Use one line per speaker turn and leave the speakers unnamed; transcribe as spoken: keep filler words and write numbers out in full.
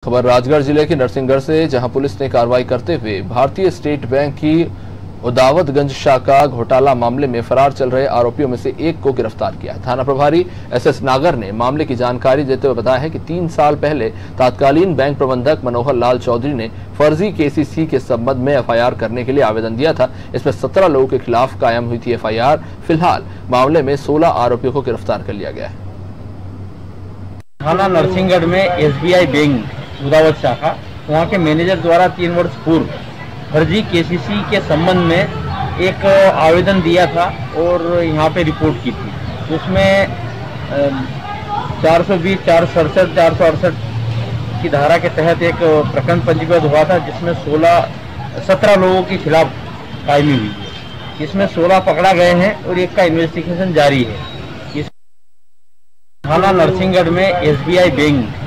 खबर राजगढ़ जिले के नरसिंहगढ़ से, जहां पुलिस ने कार्रवाई करते हुए भारतीय स्टेट बैंक की उदावतगंज शाखा घोटाला मामले में फरार चल रहे आरोपियों में से एक को गिरफ्तार किया। थाना प्रभारी एस एस नागर ने मामले की जानकारी देते हुए बताया है कि तीन साल पहले तत्कालीन बैंक प्रबंधक मनोहर लाल चौधरी ने फर्जी के सी सी के संबंध में एफ आई आर करने के लिए आवेदन दिया था। इसमें सत्रह लोगों के खिलाफ कायम हुई थी एफ आई आर। फिलहाल मामले में सोलह आरोपियों को गिरफ्तार कर लिया गया है।
थाना नरसिंहगढ़ में S B I bank Udawat शाखा, वहाँ के मैनेजर द्वारा तीन वर्ष पूर्व फर्जी के सी सी के संबंध में एक आवेदन दिया था और यहाँ पे रिपोर्ट की थी। उसमें चार सौ बीस, चार सौ सड़सठ, चार सौ अड़सठ की धारा के तहत एक प्रकरण पंजीबद्ध हुआ था, जिसमें सोलह सत्रह लोगों के खिलाफ कायमी हुई है। इसमें सोलह पकड़ा गए हैं और एक का इन्वेस्टिगेशन जारी है। इस थाना नरसिंहगढ़ में एस बी आई बैंक